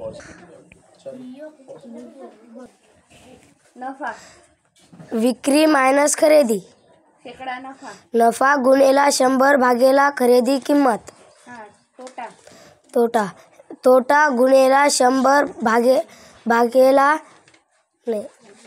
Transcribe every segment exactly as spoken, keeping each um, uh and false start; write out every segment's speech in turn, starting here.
नफा विक्री मायनस खरेदी. शेकडा नफा. नफा गुणेला शंभर भागेला खरेदी किंमत. हा. तोटा तोटा तोटा गुणेला शंभर भागे भागेला नाही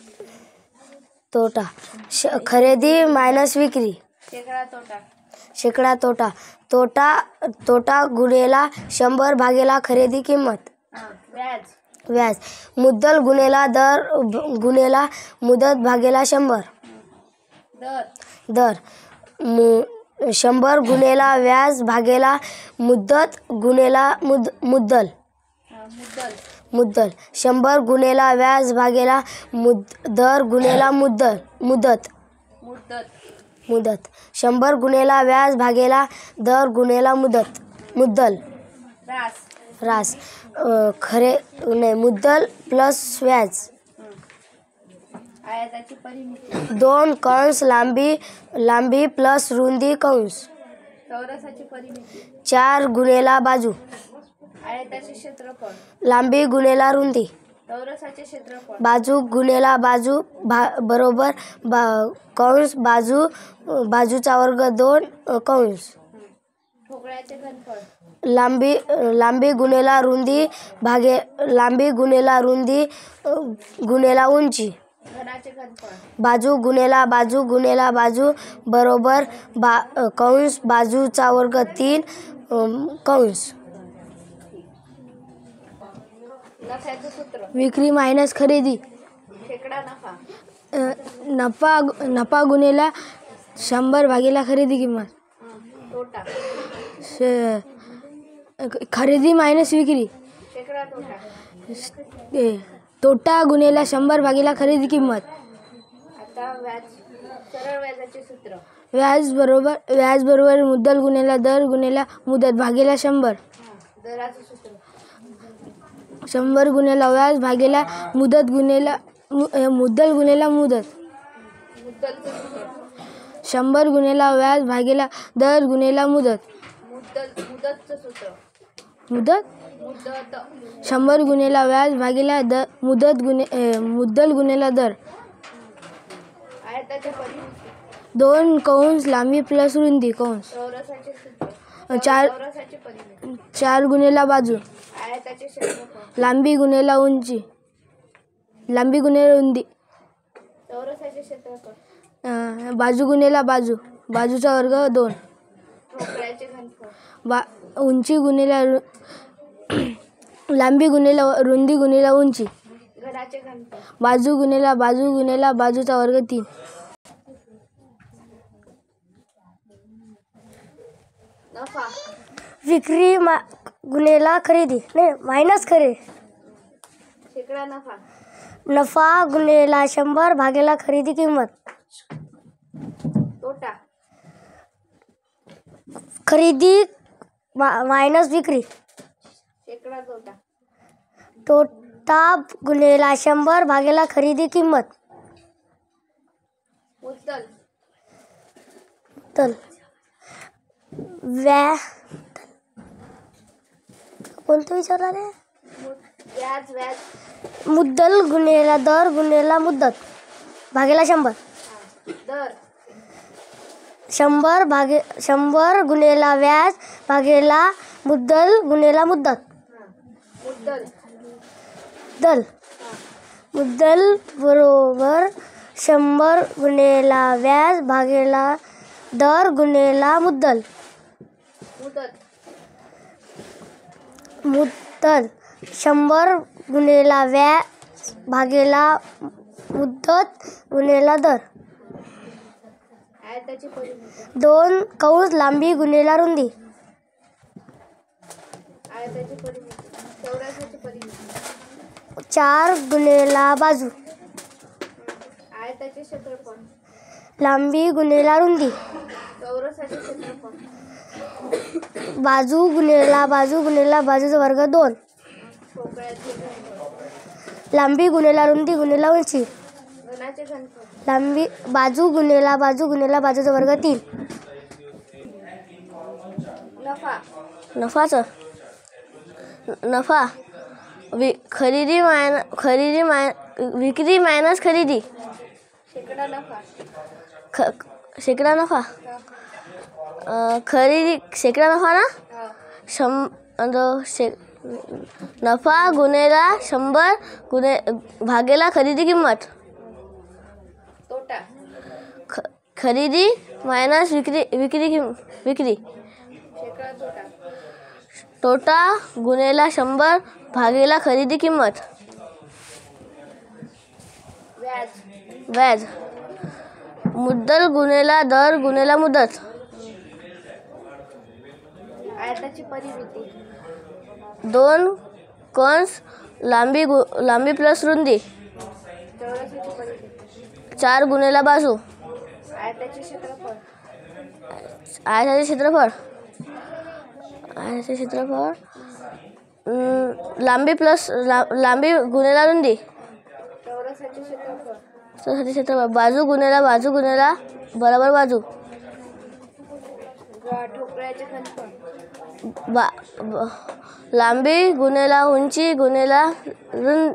तोटा श खरेदी मायनस विक्री. शेकडा तोटा. शेकडा तोटा तोटा तोटा गुणेला शंभर भागेला खरेदी किंमत. हा. व्याज. व्याज मुद्दल गुणेला दर गुणेला मुदत भागेला शंभर. दर. दर मु शंभर गुणेला व्याज भागेला मुद्दत गुणेला मुद मुद्दल. हा. मुद्दल. मुद्दल शंभर गुणेला व्याज भागेला मुद दर गुणेला मुद्दल मुदत. मुदत. मुदत शंभर गुणेला व्याज भागेला दर गुणेला मुदत मुद्दल. रास. रास खरे नाही मुद्दल प्लस व्याज. आयताची परिमिती. दोन कंस लांबी लांबी प्लस रुंदी कंस. चौरसाची परिमिती. चार गुणेला बाजू. आयताचे क्षेत्रफळ. लांबी गुणेला रुंदी. चौरसाचे क्षेत्रफळ. बाजू गुणेला बाजू भा बरोबर बा कंस बाजू बाजूचा वर्ग दोन कंस. ठोकळ्याचे घनफळ. लांबी लांबी गुणेला रुंदी भागे लांबी गुणेला रुंदी गुणेला उंची. घनाचे घनफळ. बाजू गुणेला बाजू गुणेला बाजू बरोबर बा कंस बाजूचा वर्ग तीन कंस. नफ्याचे सूत्र. विक्री मायनस खरेदी. शेकडा नफा. नफा नफा गुणेला शंभर भागेला खरेदी किंमत. तोटा. खरेदी मायनस विक्री. शेकडा तोटा. तोटा गुणेला शंभर भागेला खरेदी किंमत. आता व्याज. सरळ व्याजाचे सूत्र. व्याज बरोबर व्याज बरोबर मुद्दल गुणेला दर गुणेला मुदत भागेला शंभर. दराचे सूत्र. शंभर गुणेला व्याज भागेला मुदत गुणेला मुद्दल गुणेला मुदत. मुद्दलचे सूत्र. शंभर गुणेला व्याज भागेला दर गुणेला मुदत. मुद्दल मुदतचं सूत्र. मुदत मुदत. शंभर गुणेला व्याज भागेला द मुदत गुणे मुद्दल गुणेला दर. आयताच्या परिमिती. दोन कंस लांबी प्लस रुंदी कंस. चौरसाचे सूत्र. चार चौरसाची परिमिती. चार गुणेला बाजू. आयताचे क्षेत्रफळ. लांबी गुणेला उंची. लांबी गुणेला रुंदी. चौरसाचे क्षेत्रफळ. अं, बाजू गुणेला बाजू बाजूचा वर्ग दोन. ठोकळ्याचे घनफळ. बा उंची गुणेला रु लांबी गुणेला रुंदी गुणेला उंची. घनाचे घनफळ. बाजू गुणेला बाजू गुणेला बाजूचा वर्ग तीन. नफा. विक्री मा गुणेला खरेदी नाही मायनस खरेदी. शेकडा नफा. नफा गुणेला शंभर भागेला खरेदी किंमत. तोटा. खरेदी मा मायनस विक्री. शेकडा तोटा. तोटा गुणेला शंभर भागेला खरेदी किंमत. मुद्दल. मुद्दल व्या कोणतं विचारला रे. व्याज व्याज. मुद्दल गुणेला दर गुणेला मुदत भागेला शंभर. दर. शंभर भागे शंभर गुणेला व्याज भागेला मुद्दल गुणेला मुदत. मुद्दल. दल मुद्दल बरोबर शंभर गुणेला व्याज भागेला दर गुणेला मुद्दल. मुदत. मुद्दल शंभर गुणेला व्याज भागेला मुदत गुणेला दर. आयताची परिमिती. दोन कंस लांबी गुणेला रुंदी. आयताची परिमिती. चौरसाची परिमिती. चार गुणेला बाजू. आयताचे क्षेत्रफळ. लांबी गुणेला रुंदी. चौरसाचे क्षेत्रफळ. बाजू गुणेला बाजू गुणेला बाजूचा वर्ग दोन. ठोकळ्याचे घनफळ. लांबी गुणेला रुंदी गुणेला उंची. घनाचे घनफळ. लांबी बाजू गुणेला बाजू गुणेला बाजूचा वर्ग तीन. नफा. नफाचं नफा वि खरेदी मायन खरेदी माय विक्री मायनस खरेदी शेकडा नफा. ख शेकडा नफा. अं, खरेदी शेकडा नफा ना. हा. शं शे नफा गुणेला शंभर गुणे भागेला खरेदी किंमत. तोटा. ख खरेदी मायनस विक्री विक्री किम विक्री शेकडा तोटा. तोटा गुणेला शंभर भागेला खरेदी किंमत. व्याज. व्याज मुद्दल गुणेला दर गुणेला मुदत. आयताची परिमिती. दोन कंस लांबी गु लांबी प्लस रुंदी. चौरसाची परिमिती. चार गुणेला बाजू. आयताचे क्षेत्रफळ. आयताचे क्षेत्रफळ आयताचे क्षेत्रफळ अं, लांबी प्लस ला, लांबी गुणेला रुंदी. चौरसाचे क्षेत्रफळ. चौरसाचे क्षेत्रफळ बाजू गुणेला बाजू गुणेला बरोबर बाजू. ठोकळ्याचे घनफळ. बा ब, लांबी गुणेला उंची गुणेला रुंद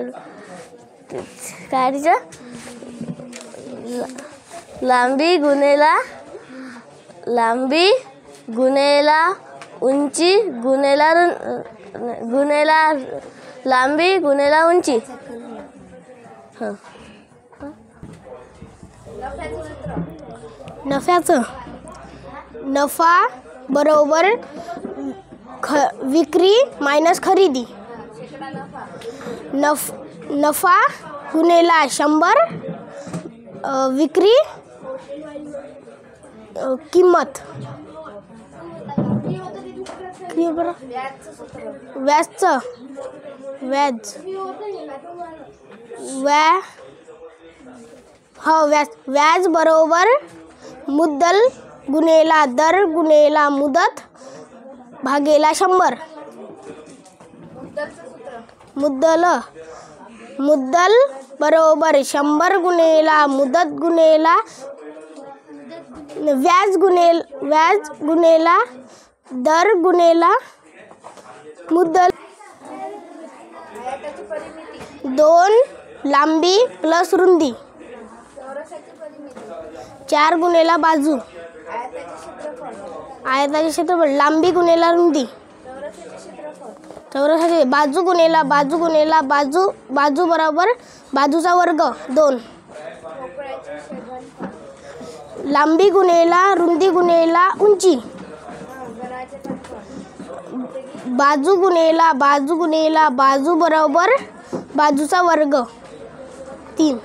काय तिचं ला, लांबी गुणेला लांबी गुणेला उंची गुणेला रुंद गुणेला लांबी गुणेला उंची. हां. नफ्याचं सूत्र. नफ्याचं नफा बरोबर ख विक्री मायनस खरेदी. शेकडा नफा. नफ नफा गुणेला शंभर अ, विक्री अ, किंमत. व्याजचं सूत्र. व्याजचं व्याज व्या हो व्याज व्याज बरोबर मुद्दल गुणेला दर गुणेला मुदत भागेला शंभर. मुद्दलचं सूत्र. मुद्दल मुद्दल बरोबर शंभर गुणेला मुदत गुणेला व्याज गुणेल व्याज गुणेला दर गुणेला मुद्दल. आयताची परिमिती. दोन लांबी प्लस रुंदी. चौरसाची परिमिती. चार गुणेला बाजू. आयताचे क्षेत्रफळ. आयताचे क्षेत्रफळ लांबी गुणेला रुंदी. चौरसाचे क्षेत्रफळ. चौरसाचे बाजू गुणेला बाजू गुणेला बाजू बाजू बरोबर बाजूचा वर्ग दोन. ठोकळ्याचे घनफळ. लांबी गुणेला रुंदी गुणेला उंची. घनाचे घनफळ. बाजू गुणेला बाजू गुणेला बाजू बरोबर बाजूचा वर्ग तीन.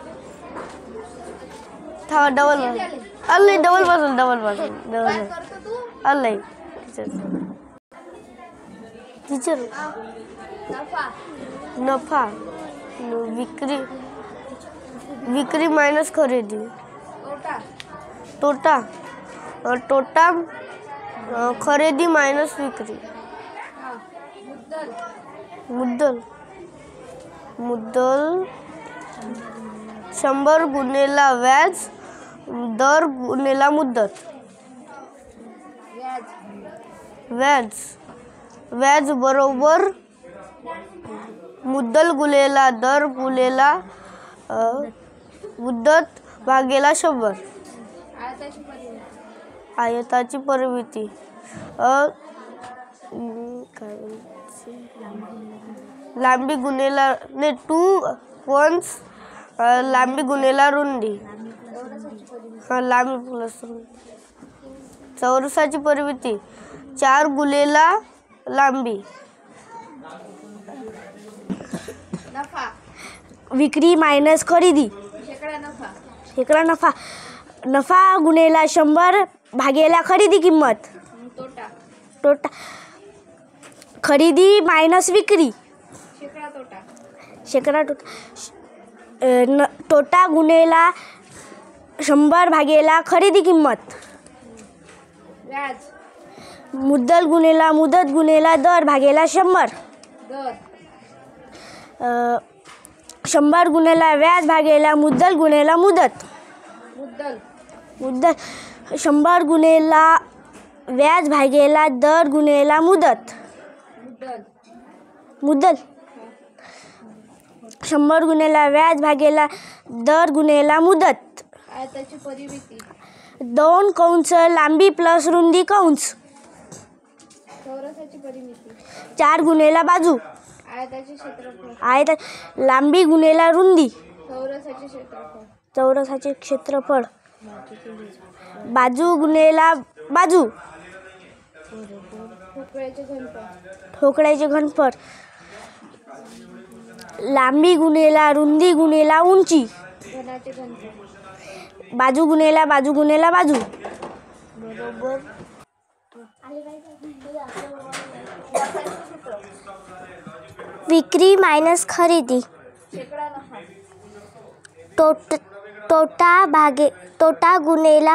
था डबल अल्ले डबल पासून डबल पासून डबल काय करतो तू? अल्ले टीचर टीचर नफा. नफा विक्री विक्री मायनस खरेदी. तोटा. तोटा अ, तोटा अ, खरेदी मायनस विक्री. हा. मुद्दल. मुद्दल मुद्दल शंभर गुणेला व्याज दर गुणेला मुदत. व्याज. व्याज व्याज बरोबर मुद्दल गुणेला दर गुणेला अ, मुदत भागेला शंभर. आयताची परिमिती. आयताची परिमिती अ अं, काय बोलायचे? लांबी गुणेला ने टू वन्स लांबी गुणेला रुंदी. चौरसाची परिमिती. हा लांबी प्लस रुंदी. चौरसाची परिमिती चार गुणेला लांबी. नफा. विक्री मायनस खरेदी. शेकडा नफा. शेकडा नफा नफा गुणेला शंभर भागेला खरेदी किंमत. तोटा. तोटा खरेदी मायनस विक्री. शेकडा तोटा. शेकडा तोटा अ, न तोटा गुणेला शंभर भागेला खरेदी किंमत. व्याज. मुद्दल गुणेला मुदत गुणेला दर भागेला शंभर. दर. अ, शंभर गुणेला व्याज भागेला मुद्दल गुणेला मुदत. मुद्दल. मुद्दल शंभर गुणेला व्याज भागेला दर गुणेला मुदत. मुद्दल. मुद्दल शंभर गुणिले व्याज भागिले दर गुणिले मुदत. आयताची परिमिती. दोन कंस लांबी प्लस रुंदी कंस. चौरसाची परिमिती. चार गुणिले बाजू. आयताचे क्षेत्रफळ. आयत लांबी गुणिले रुंदी. चौरसाचे क्षेत्रफळ. चौरसाचे क्षेत्रफळ. बाजू गुणिले बाजू. ठोकळ्याचे घनफळ. ठोकळ्याचे घनफळ. लांबी गुणिले रुंदी गुणिले उंची. घनाचे घनफळ. बाजू गुणिले बाजू गुणिले बाजू. बरोबर. विक्री मायनस खरेदी. शेकडा नफा. तोट तोटा भागे तोटा गुणिले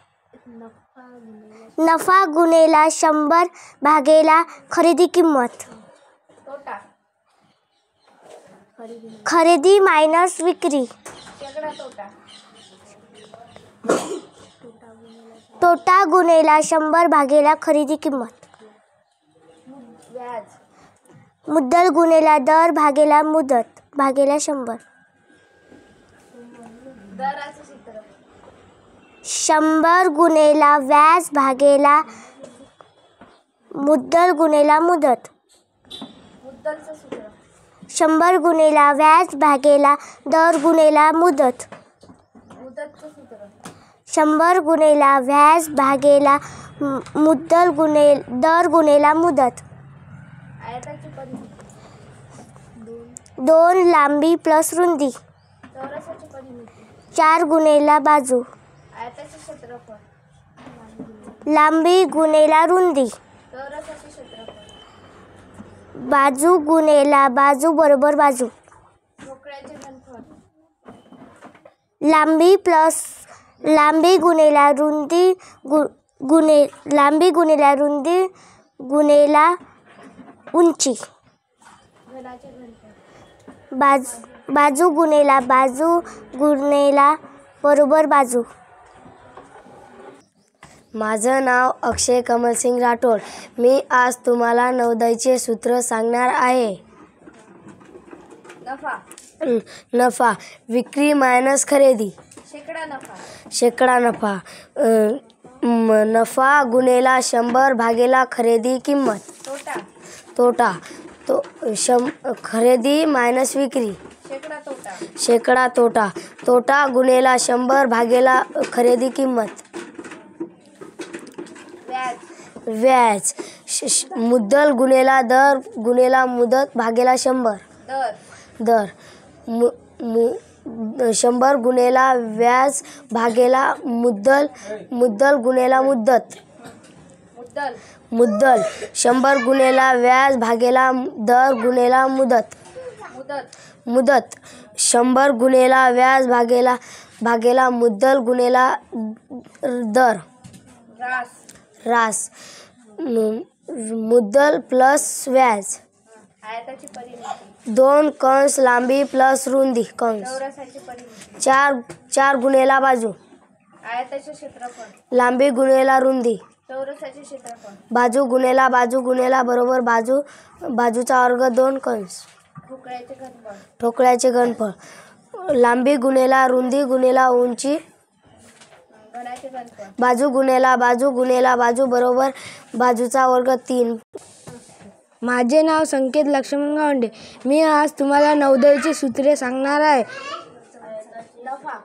नफा गुणिले शंभर भागेला खरेदी किंमत. तोटा. खरेदी मायनस विक्री. शेकडा तोटा. तोटा गुणिले शंभर भागेला खरेदी किंमत. व्याज. मुद्दल गुणिले दर भागेला मुदत भागेला शंभर. दराचे सूत्र. शंभर गुणिले व्याज भागेला मुद्दल गुणिले मुदत. मुद्दलचं सूत्र. शंभर गुणिले व्याज भागेला दर गुणिले मुदत. मुदतचं सूत्र. शंभर गुणिले व्याज भागेला मुद्दल गुणिले दर गुणिले मुदत. आयताची परिमिती. दोन लांबी प्लस रुंदी. चौरसाची परिमिती. चार गुणिले बाजू. आयताचे क्षेत्रफळ. लांबी गुणिले रुंदी. चौरसाचे क्षेत्रफळ. बाजू गुणिले बाजू बरोबर बाजू. ठोकळ्याचे घनफळ. लांबी प्लस लांबी गुणिले रुंदी गु गुणे लांबी गुणिले रुंदी गुणिले उंची. घनाचे घनफळ. बाज बाजू गुणिले बाजू गुणिले बरोबर बाजू. माझं नाव अक्षय कमलसिंग राठोड. मी आज तुम्हाला नवोदयचे सूत्र सांगणार आहे. नफा. नफा. विक्री मायनस खरेदी. शेकडा नफा. शेकडा नफा. अ, म, नफा गुणिले शंभर भागेला खरेदी किंमत. तोटा. तोटा. तो शं खरेदी मायनस विक्री. शेकडा तोटा. शेकडा तोटा. तोटा गुणिले शंभर भागेला खरेदी किंमत. व्याज. व्याज. श- श- मुद्दल गुणिले दर गुणिले मुदत भागेला शंभर. दर. दर. मु मु शंभर गुणिले व्याज भागेला मुद्दल मुद्दल गुणिले मुदत. मुद्दल. मुद्दल. शंभर गुणिले व्याज भागेला दर गुणिले मुदत. मुदत. मुदत. शंभर गुणिले व्याज भागेला भागेला मुद्दल गुणिले दर. रास. रास. मु- मुद्दल प्लस व्याज. आयताची परिमिती. दोन कंस लांबी प्लस रुंदी कंस. चौरसाची परिमिती. चार चार गुणिले बाजू. आयताचे क्षेत्रफळ. लांबी गुणिले रुंदी. चौरसाचे क्षेत्रफळ. बाजू गुणिले बाजू गुणिले बरोबर बाजू. बाजूचा वर्ग दोन कंस. ठोकळ्याचे घनफळ. ठोकळ्याचे घनफळ. लांबी गुणिले रुंदी गुणिले उंची. घनाचे घनफळ. बाजू गुणिले बाजू गुणिले बाजू बरोबर बाजूचा वर्ग तीन. माझे नाव संकेत लक्ष्मण गावंडे. मी आज तुम्हाला नवोदयची सूत्रे सांगणार आहे. नफा.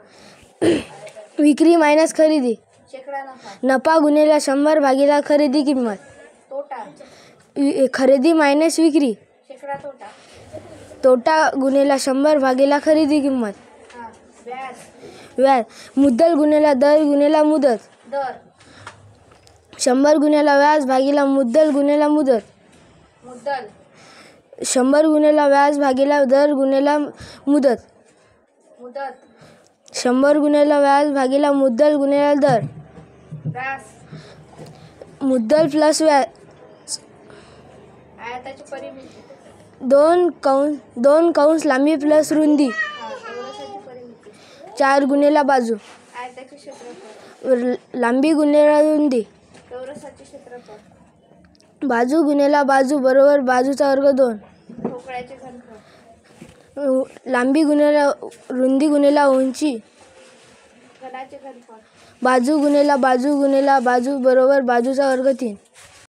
विक्री मायनस खरेदी. शेकडा नफा. नफा गुणिले शंभर भागीला खरेदी किंमत. तोटा. वि- खरेदी मायनस विक्री. शेकडा तोटा. तोटा गुणिले शंभर भागीला खरेदी किंमत. हा. व्याज. व्याज. मुद्दल गुणिले दर गुणिले मुदत. दर. शंभर गुणिले व्याज भागीला मुद्दल गुणिले मुदत. मुद्दल. शंभर गुणिले व्याज भागीला दर गुणिले मुदत. मुदत. शंभर गुणिले व्याज भागीला मुद्दल गुणिले दर. रास. मुद्दल प्लस व्याज. आयताची परिमिती. दोन कंस दोन कंस लांबी प्लस रुंदी. हा. चौरसाची परिमिती. चार गुणिले बाजू. आयताचे क्षेत्रफळ. र- लांबी गुणिले रुंदी. चौरसाचे क्षेत्रफळ. बाजू गुणिले बाजू बरोबर बाजूचा वर्ग दोन. ठोकळ्याचे घनफळ. लांबी गुणेला रुंदी गुणेला उंची. घनाचे घनफळ. बाजू गुणेला बाजू गुणेला बाजू बरोबर बाजूचा वर्ग तीन.